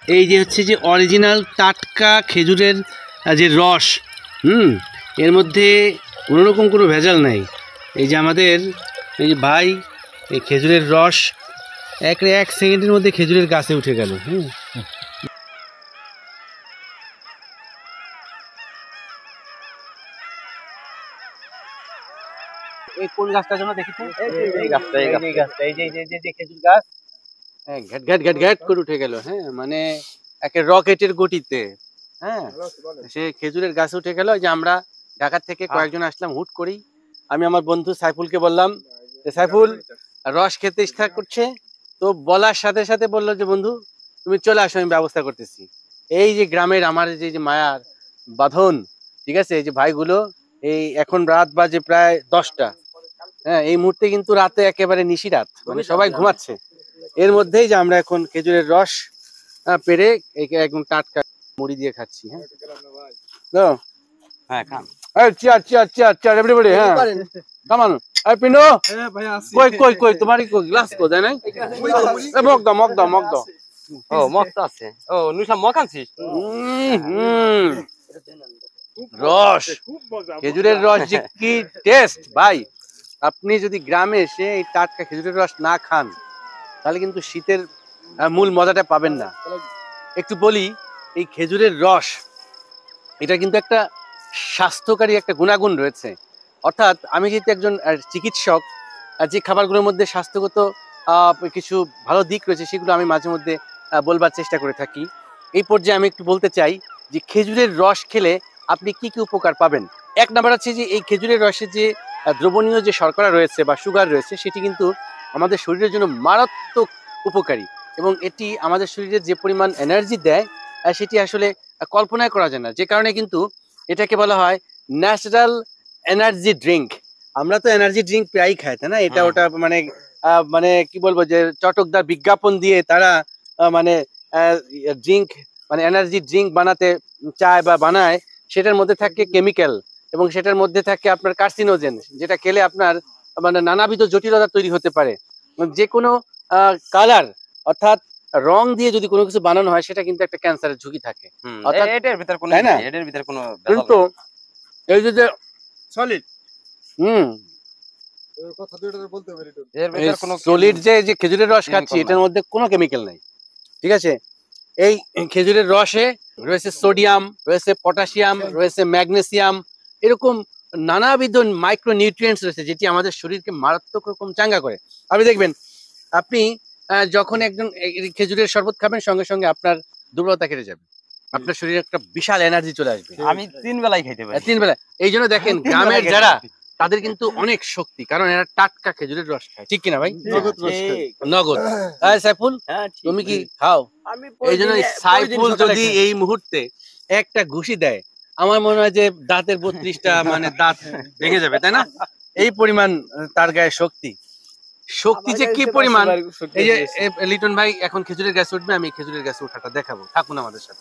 এই যে হচ্ছে যে অরিজিনাল টাটকা খেজুরের যে রস, এর মধ্যে কোনোরকম কোনো ভেজাল নাই। এই যে আমাদের এই যে ভাই এই খেজুরের রস এক সেকেন্ডের মধ্যে খেজুরের গাছে উঠে গেল। এই কোন গাছটার জন্য দেখেছেন? এই গাছটা, এই যে খেজুর গাছ ঘ্যাট ঘ্যাট ঘ্যাট ঘ্যাট করে উঠে গেল। হ্যাঁ, মানে একটা রকেটের গতিতে। হ্যাঁ, সে খেজুরের গাছে উঠে গেল। যে আমরা ঢাকা থেকে কয়েকজন আসলাম হুট করেই। আমি আমার বন্ধু সাইফুলকে বললাম যে সাইফুল রস খেতে ইচ্ছা করছে, তো বলার সাথে সাথে বললো যে বন্ধু তুমি চলে আসো, আমি ব্যবস্থা করতেছি। এই যে গ্রামের আমার যে মায়ার বাঁধন, ঠিক আছে, এই যে ভাইগুলো, এই এখন রাত বাজে প্রায় 10টা। হ্যাঁ, এই মুহূর্তে কিন্তু রাতে একেবারে নিশিরাত, মানে সবাই ঘুমাচ্ছে। এর মধ্যেই যে আমরা এখন খেজুরের রস পেরে একদম টাটকা মুড়ি দিয়ে খাচ্ছি। হ্যাঁ, হ্যাঁ খান। Cheer cheer cheer cheer everybody. হ্যাঁ, কাম অন। এই পিন্ডো, কই কই তোমারই কই গ্লাস কো দেয় নাই? মগ দাও। ও মগ তো আছে। ও নুসা মগ আনছিস? রস, খেজুরের রস যে কি টেস্ট ভাই! আপনি যদি গ্রামে এসে এই টাটকা খেজুরের রস না খান তাহলে কিন্তু শীতের মূল মজাটা পাবেন না। একটু বলি, এই খেজুরের রস এটা কিন্তু একটা স্বাস্থ্যকারী একটা গুণাগুণ রয়েছে। অর্থাৎ আমি যেহেতু একজন চিকিৎসক, যে খাবারগুলোর মধ্যে স্বাস্থ্যগত কিছু ভালো দিক রয়েছে সেগুলো আমি মাঝে মধ্যে বলবার চেষ্টা করে থাকি। এই পর্যায়ে আমি একটু বলতে চাই যে খেজুরের রস খেলে আপনি কি কি উপকার পাবেন। এক নাম্বার হচ্ছে যে এই খেজুরের রসে যে দ্রবণীয় যে শর্করা রয়েছে বা সুগার রয়েছে সেটি কিন্তু আমাদের শরীরের জন্য মারাত্মক উপকারী, এবং এটি আমাদের শরীরে যে পরিমাণ এনার্জি দেয় সেটি আসলে কল্পনাই করা যায় না। যে কারণে কিন্তু এটাকে বলা হয় ন্যাচারাল এনার্জি ড্রিঙ্ক। আমরা তো এনার্জি ড্রিঙ্ক প্রায়ই খাই, তাই না? এটা ওটা মানে মানে কি বলবো, যে চটকদার বিজ্ঞাপন দিয়ে তারা মানে ড্রিঙ্ক, মানে এনার্জি ড্রিঙ্ক বানাতে চায় বা বানায়, সেটার মধ্যে থাকে কেমিক্যাল এবং সেটার মধ্যে থাকে আপনার কার্সিনোজেন, যেটা খেলে আপনার মানে নানাবিধ জটিলতা তৈরি হতে পারে। যে কোনো কালার অর্থাৎ রং দিয়ে যদি কোনো কিছু বানানো হয় সেটা কিন্তু একটা ক্যান্সারের ঝুঁকি থাকে। অর্থাৎ এটার ভিতর কোনো, তাই না? এটার ভিতর কোনো কিন্তু এই যে সলিড, সলিড যে খেজুরের রস খাচ্ছি এটার মধ্যে কোনো কেমিক্যাল নাই, ঠিক আছে? এই খেজুরের রসে রয়েছে সোডিয়াম, রয়েছে পটাশিয়াম, রয়েছে ম্যাগনেসিয়াম, এরকম নানাবিধ মাইক্রো নিউট্রিয়েন্টস রয়েছে যেটি আমাদের শরীরকে মারাত্মক রকম চাঙ্গা করে। আপনি দেখবেন, আপনি যখন একজন খেজুরের শরবত খাবেন সঙ্গে সঙ্গে আপনার দুর্বলতা কেটে যাবে, আপনার শরীরে একটা বিশাল এনার্জি চলে আসবে। আমি 3 বেলায় খাইতে পারি, 3 বেলা। এই জন্য দেখেন গ্রামের যারা তাদের কিন্তু অনেক শক্তি, কারণ এরা টাটকা খেজুরের রস খায়, ঠিক কিনা ভাই? নগদ। সাইফুল তুমি কি খাও? এই জন্য সাইফুল যদি এই মুহূর্তে একটা ঘুষি দেয় আমার মনে হয় যে দাঁতের 32টা মানে দাঁত ভেঙে যাবে, তাই না? এই পরিমাণ তার গায়ে শক্তি যে কি পরিমাণ। এই যে লিটন ভাই এখন খেজুরের গাছে উঠবে, আমি খেজুরের গাছে ওঠাটা দেখাবো, থাকুন আমাদের সাথে।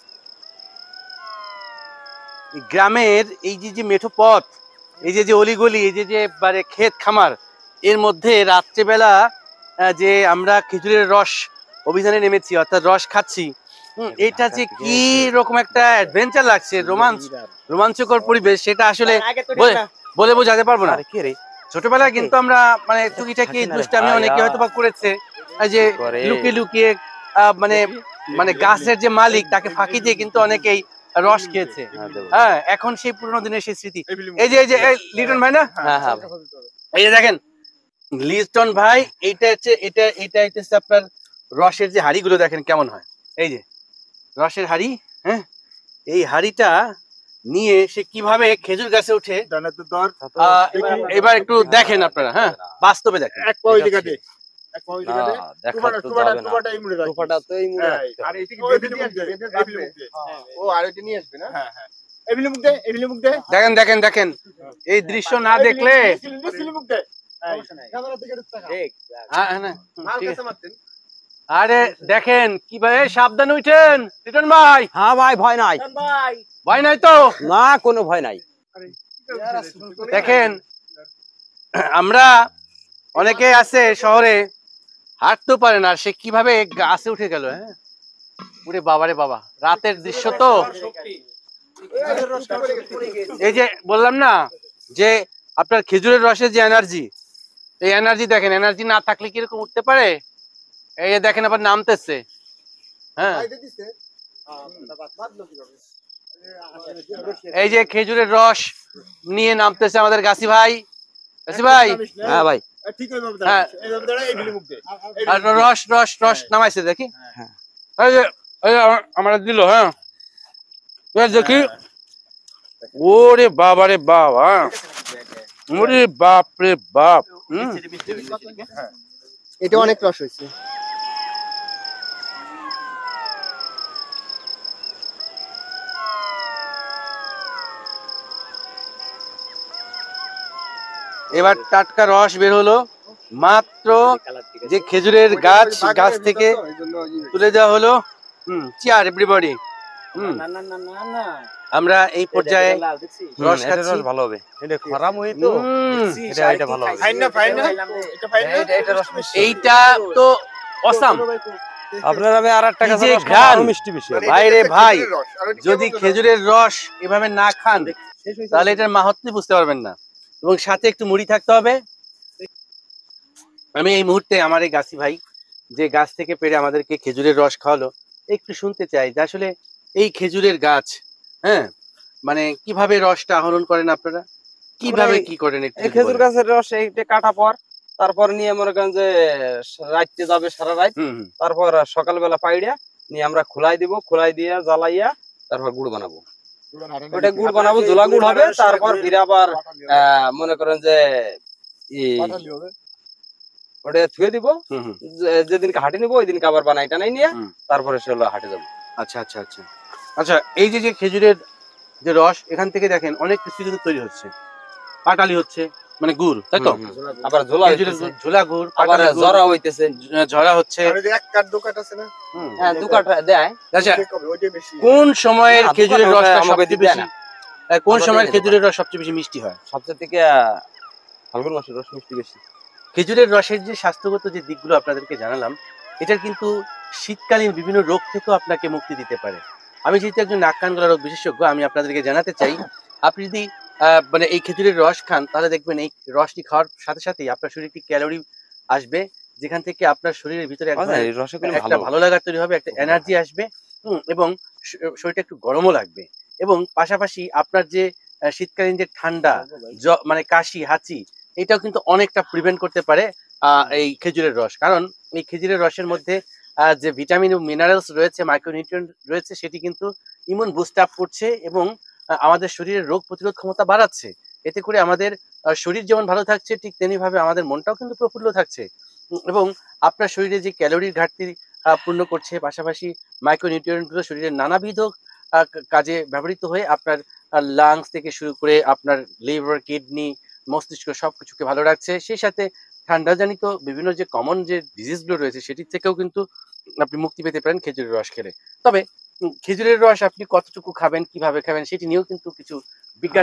গ্রামের এই যে মেঠো পথ, এই যে অলিগলি, এই যে মানে ক্ষেত খামার, এর মধ্যে রাত্রেবেলা যে আমরা খেজুরের রস অভিযানে নেমেছি, অর্থাৎ রস খাচ্ছি, এটা যে কি রকম একটা অ্যাডভেঞ্চার লাগছে, রোমাঞ্চকর পরিবেশ, সেটা আসলে বলে বোঝাতে পারবো না। ছোটবেলায় কিন্তু আমরা মানে টুকিটাকি দুষ্টামি অনেকে হয়তো বা করেছে, যে লুকিয়ে লুকিয়ে মানে গাছের যে মালিক তাকে ফাঁকি দিয়ে কিন্তু অনেকেই রস খেয়েছে। হ্যাঁ, এখন সেই পুরোনো দিনের সেই স্মৃতি। এই যে লিটন ভাই না, এই যে দেখেন লিটন ভাই, এটা হচ্ছে আপনার রসের যে হাড়িগুলো দেখেন কেমন হয়, এই যে রসের হাড়ি। হ্যাঁ, এই হাড়িটা নিয়ে সে কিভাবে খেজুর গাছে উঠে, এবার একটু দেখেন আপনারা। হ্যাঁ, বাস্তবে দেখেন। দেখেন এই দৃশ্য না দেখলে আরে দেখেন কিভাবে সাবধান উঠেন লিটন ভাই। হ্যাঁ ভাই, ভয় নাই, ভয় নাই তো? না, কোনো ভয় নাই। দেখেন আমরা অনেকে আছে শহরে হাঁটতেও পারে না, সে কিভাবে গাছে উঠে গেল। হ্যাঁ, ওরে বাবা রে বাবা, রাতের দৃশ্য তো। এই যে বললাম না যে আপনার খেজুরের রসের যে এনার্জি, এই এনার্জি দেখেন, এনার্জি না থাকলে কিরকম উঠতে পারে। এই যে দেখেন আবার নামতেছে। হ্যাঁ, এই যে খেজুরের রস নিয়ে নামতেছে আমাদের গাছি ভাই। গাছি ভাই, হ্যাঁ ভাই, হ্যাঁ, আর রস রস রস নামাইছে দেখি। এই যে আমার দিল। হ্যাঁ দেখি। ওরে বাবা রে বাবা, ওরে বাপ রে বাপ। এটা অনেক রস হয়েছে। এবার টাটকা রস বের হলো, মাত্র যে খেজুরের গাছ থেকে তুলে দেওয়া হলো। Cheer everybody. আমরা এই পর্যায়ে রস খাচ্ছি। ভালো হবে, এটা খরা মই তো, এটা ভালো হবে। এইটা তো অসাম। আপনার আমি আর একটা যে মিষ্টি বেশি ভাইরে ভাই, যদি খেজুরের রস এভাবে না খান তাহলে এটার মাহাত্ম্য বুঝতে পারবেন না। এবং সাথে একটু মুড়ি থাকতে হবে। আমি এই মুহূর্তে আমার এই গাছি ভাই যে গাছ থেকে পেরে আমাদেরকে খেজুরের রস খাওয়ালো, একটু শুনতে চাই যে আসলে এই খেজুরের গাছ, হ্যাঁ, মানে কিভাবে রসটা আহরণ করেন আপনারা, কিভাবে কি করেন একটু এই খেজুর গাছের রস এইটা কাটা পর, তারপর নিয়ে মনে করেন যে রাইতে যাবে সারা রাত, তারপর সকালবেলা পাইড়া নিয়ে আমরা খোলাই দিব, খোলাই দিয়ে জ্বালাইয়া তারপর গুড় বানাবো। ওটা গুড় বানাবো, ঝোলা গুড় হবে। তারপর ফিরে আবার মনে করেন যে ওটা থুয়ে দিব, যেদিনকে হাটে নিবো ওই দিনকে আবার বানাই টানাই নিয়ে তারপরে সে হলো হাটে যাবো। আচ্ছা আচ্ছা আচ্ছা আচ্ছা। এই যে খেজুরের যে রস, এখান থেকে দেখেন অনেক কিছু কিন্তু তৈরি হচ্ছে। পাটালি হচ্ছে মানে গুড়, তাই তো? আবার ঝোলা ঝোলা গুড়, আবার ঝরা হইতেছে, ঝরা হচ্ছে। এক কাঠ দু কাঠ আছে না? হ্যাঁ, দু কাঠ দেয়। আচ্ছা, কোন সময়ের খেজুরের রসটা সবচেয়ে বেশি, কোন সময়ের খেজুরের রস সবচেয়ে বেশি মিষ্টি হয়? সবচেয়ে থেকে ফাল্গুন মাসের রস মিষ্টি বেশি। খেজুরের রসের যে স্বাস্থ্যগত যে দিকগুলো আপনাদেরকে জানালাম, এটার কিন্তু শীতকালীন বিভিন্ন রোগ থেকেও আপনাকে মুক্তি দিতে পারে। আমি যেহেতু একজন নাক কান গলা রোগ বিশেষজ্ঞ, আমি আপনাদেরকে জানাতে চাই, আপনি যদি মানে এই খেজুরের রস খান তাহলে দেখবেন এই রসটি খাওয়ার সাথে সাথেই আপনার শরীরে একটি ক্যালোরি আসবে, যেখান থেকে আপনার শরীরের ভিতরে একটা ভালো লাগা তৈরি হবে, একটা এনার্জি আসবে, এবং শরীরটা একটু গরমও লাগবে। এবং পাশাপাশি আপনার যে শীতকালীন যে ঠান্ডা, মানে কাশি হাঁচি, এটাও কিন্তু অনেকটা প্রিভেন্ট করতে পারে এই খেজুরের রস। কারণ এই খেজুরের রসের মধ্যে যে ভিটামিন ও মিনারেলস রয়েছে, মাইক্রোনিউট্রিয়েন্ট রয়েছে, সেটি কিন্তু ইমিউন বুস্ট আপ করছে এবং আমাদের শরীরের রোগ প্রতিরোধ ক্ষমতা বাড়াচ্ছে। এতে করে আমাদের শরীর যেমন ভালো থাকছে, ঠিক তেমনিভাবে আমাদের মনটাও কিন্তু প্রফুল্ল থাকছে। এবং আপনার শরীরে যে ক্যালোরির ঘাটতি পূর্ণ করছে, পাশাপাশি মাইক্রোনিউট্রিয়েন্টগুলো শরীরের নানাবিধ কাজে ব্যবহৃত হয়ে আপনার লাংস থেকে শুরু করে আপনার লিভার, কিডনি, মস্তিষ্ক সবকিছুকে ভালো রাখছে। সেই সাথে ঠান্ডাজনিত বিভিন্ন যে কমন যে ডিজিজগুলো রয়েছে সেটির থেকেও কিন্তু আপনি মুক্তি পেতে পারেন খেজুরের রস খেলে। তবে খেজুরের রস আপনি কতটুকু খাবেন, কিভাবে খাবেন, সেটি নিয়েও কিন্তু কিছু বিজ্ঞান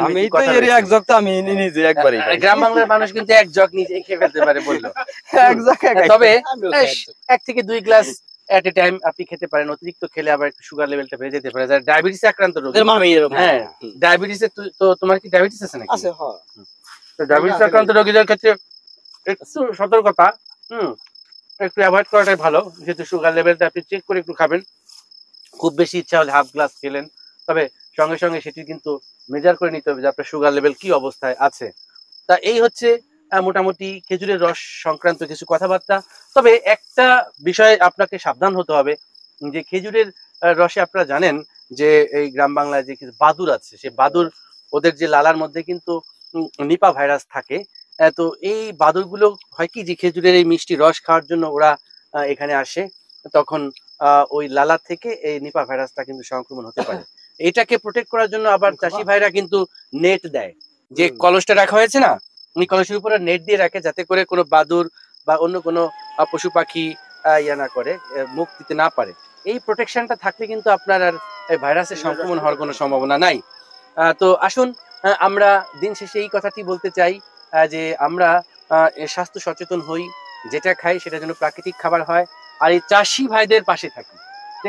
গ্রাম বাংলার মানুষ কিন্তু এক জগ নিজে খেয়ে ফেলতে পারে বললো। তবে 1 থেকে 2 গ্লাস এট এ টাইম আপনি খেতে পারেন। অতিরিক্ত খেলে আবার একটু সুগার লেভেলটা বেড়ে যেতে পারে। যারা ডায়াবেটিস আক্রান্ত রোগী, হ্যাঁ, ডায়াবেটিস, তো তোমার কি ডায়াবেটিস আছে নাকি? আছে, হ্যাঁ। তো ডায়াবেটিস আক্রান্ত রোগীদের ক্ষেত্রে একটু সতর্কতা, একটু অ্যাভয়েড করাটাই ভালো, যেহেতু সুগার লেভেলটা আপনি চেক করে একটু খাবেন। খুব বেশি ইচ্ছা হলে হাফ গ্লাস খেলেন, তবে সঙ্গে সঙ্গে সেটি কিন্তু মেজার করে নিতে হবে যে আপনার সুগার লেভেল কি অবস্থায় আছে। তা এই হচ্ছে মোটামুটি খেজুরের রস সংক্রান্ত কিছু কথাবার্তা। তবে একটা বিষয়ে আপনাকে সাবধান হতে হবে, যে খেজুরের রসে আপনারা জানেন যে এই গ্রাম বাংলায় যে কিছু বাদুর আছে, সে বাদুর, ওদের যে লালার মধ্যে কিন্তু নিপা ভাইরাস থাকে। তো এই বাদুরগুলো হয় কি, যে খেজুরের এই মিষ্টি রস খাওয়ার জন্য ওরা এখানে আসে, তখন ওই লালা থেকে এই নিপা ভাইরাসটা কিন্তু সংক্রমণ হতে পারে। এটাকে প্রোটেক্ট করার জন্য আবার চাষি ভাইরা কিন্তু নেট দেয়, যে কলসটা রাখা হয়েছে না, ওই কলসের উপরে নেট দিয়ে রাখে, যাতে করে কোনো বাদুর বা অন্য কোনো পশু পাখি ইয়া না করে, মুখ দিতে না পারে। এই প্রোটেকশনটা থাকলে কিন্তু আপনার আর ভাইরাসের সংক্রমণ হওয়ার কোনো সম্ভাবনা নাই। তো আসুন আমরা দিন শেষে এই কথাটি বলতে চাই যে আমরা স্বাস্থ্য সচেতন হই, যেটা খাই সেটা যেন প্রাকৃতিক খাবার হয়, আর এই চাষি ভাইদের পাশে থাকি। দেখুন,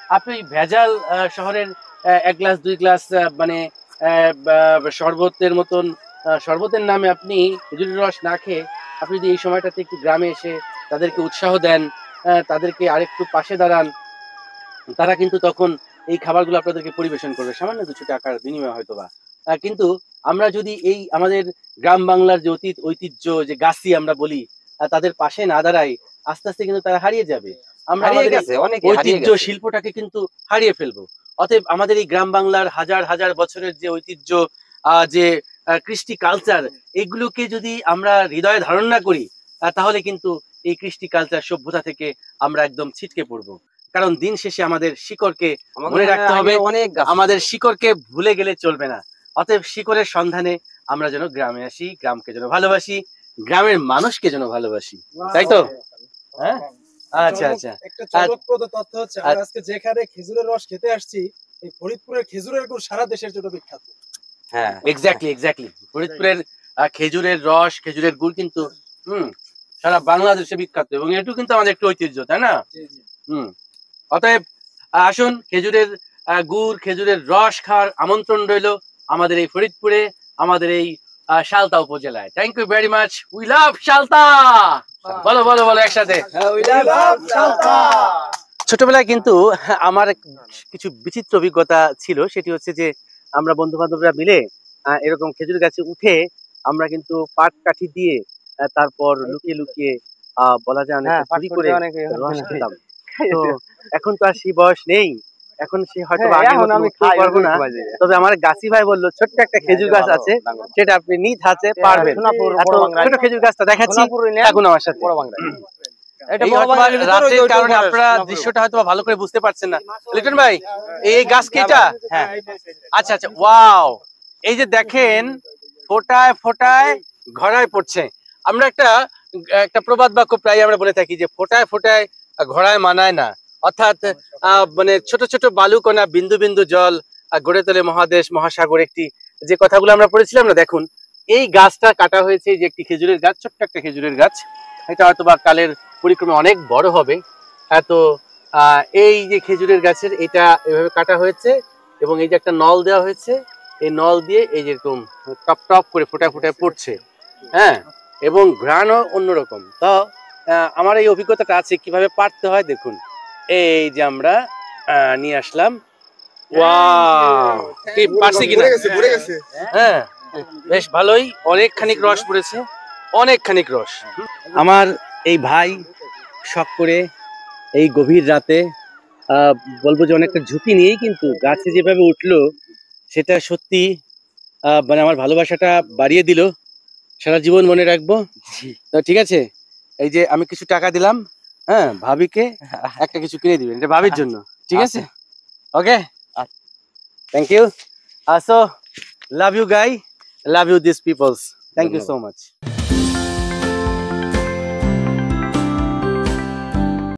আপনি ভেজাল শহরের 1 গ্লাস 2 গ্লাস মানে শরবতের মতন শরবতের নামে আপনি খেজুরের রস না খেয়ে আপনি যদি এই সময়টাতে একটু গ্রামে এসে তাদেরকে উৎসাহ দেন, তাদেরকে আরেকটু পাশে দাঁড়ান, তারা কিন্তু তখন এই খাবারগুলো আপনাদেরকে পরিবেশন করবে সামান্য কিছু টাকার বিনিময়ে হয়তোবা। কিন্তু আমরা যদি এই আমাদের গ্রাম বাংলার যে ঐতিহ্য যে গাছি আমরা বলি, তাদের পাশে না দাঁড়াই, আস্তে আস্তে কিন্তু তারা হারিয়ে যাবে। আমরা হারিয়ে আমাদের গেছে, অনেকে হারিয়ে ঐতিহ্য গেছে। শিল্পটাকে কিন্তু হারিয়ে ফেলবো। অতএব আমাদের এই গ্রাম বাংলার হাজার হাজার বছরের যে ঐতিহ্য, যে কৃষ্টি কালচার, এগুলোকে যদি আমরা হৃদয়ে ধারণ না করি, তাহলে কিন্তু এই কৃষ্টি কালচার সভ্যতা থেকে আমরা একদম ছিটকে পড়বো। কারণ দিন শেষে আমাদের শিকড়কে মনে রাখতে হবে, অনেক আমাদের শিকড়কে ভুলে গেলে চলবে না। অতএব শিকড়ের সন্ধানে আমরা যেন গ্রামে আসি, গ্রামকে যেন ভালোবাসি, গ্রামের মানুষকে যেন ভালোবাসি, তাই তো? হ্যাঁ, আচ্ছা আচ্ছা। একটা চমকপ্রদ তথ্য হচ্ছে আমরা আজকে যেখানে খেজুরের রস খেতে আসছি, এই ফরিদপুরের খেজুরের গুড় সারা দেশের জন্য বিখ্যাত। হ্যাঁ, এক্স্যাক্টলি ফরিদপুরের খেজুরের রস, খেজুরের গুড় কিন্তু সারা বাংলাদেশে বিখ্যাত, এবং এটু কিন্তু আমাদের একটু ঐতিহ্য, তাই না? অতএব আসুন খেজুরের গুড়, খেজুরের রস খাওয়ার আমন্ত্রণ রইল আমাদের এই ফরিদপুরে, আমাদের এই শালতা উপজেলায়। Thank you very much. We love Shalta. বলো বলো বলো একসাথে। ছোটবেলায় কিন্তু আমার কিছু বিচিত্র অভিজ্ঞতা ছিল। সেটি হচ্ছে যে আমরা বন্ধু বান্ধবরা মিলে এরকম খেজুর গাছে উঠে আমরা কিন্তু পাট কাঠি দিয়ে তারপর লুকিয়ে লুকিয়ে বলা যায় অনেক চুরি করে রস খেতাম। তো এখন তো আর সেই বয়স নেই, এখন সে হয়তো পারবো না। তবে আমার গাছি ভাই বললো ছোট্ট একটা খেজুর গাছ আছে, সেটা আপনি নিজ হাতে পারবেন। ছোট খেজুর গাছটা দেখাচ্ছি, এখন আমার সাথে। রাতের কারণে আপনারা দৃশ্যটা হয়তো ভালো করে বুঝতে পারছেন না। লিটন ভাই, এই গাছ কি এটা? হ্যাঁ, আচ্ছা আচ্ছা, ওয়াও। এই যে দেখেন, ফোটায় ফোটায় ঘড়ায় পড়ছে। আমরা একটা প্রবাদ বাক্য প্রায় আমরা বলে থাকি যে ফোটায় ফোটায় ঘড়ায় মানায় না। অর্থাৎ মানে ছোট ছোট বালুকণা, বিন্দু বিন্দু জল গড়ে তোলে মহাদেশ মহাসাগর, একটি যে কথাগুলো আমরা পড়েছিলাম না। দেখুন, এই গাছটা কাটা হয়েছে, যে একটি খেজুরের গাছ, ছোট্ট একটা খেজুরের গাছ। এটা হয়তো বা কালের পরিক্রমে অনেক বড় হবে। তো এই যে খেজুরের গাছের এটা এভাবে কাটা হয়েছে, এবং এই যে একটা নল দেওয়া হয়েছে, এই নল দিয়ে এই যেরকম টপ টপ করে ফোটায় ফোটায় পড়ছে। হ্যাঁ, এবং ঘ্রাণও অন্যরকম। তো আমার এই অভিজ্ঞতাটা আছে কিভাবে পারতে হয়। দেখুন, এই যে আমরা নিয়ে আসলাম। ওয়াও, কি পারছি কিনা? হ্যাঁ, বেশ ভালোই, অনেকখানিক রস পড়েছে, অনেকখানিক রস। আমার এই ভাই শখ করে এই গভীর রাতে বলবো যে অনেকটা ঝুঁকি নিয়েই কিন্তু গাছে যেভাবে উঠলো, সেটা সত্যি মানে আমার ভালোবাসাটা বাড়িয়ে দিল। সারা জীবন মনে রাখবো। তো ঠিক আছে, এই যে আমি কিছু টাকা দিলাম, হ্যাঁ, ভাবিকে একটা কিছু কিনে দিবেন, এটা ভাবির জন্য, ঠিক আছে? Okay, thank you. So love you guy, love you this peoples, thank you so much.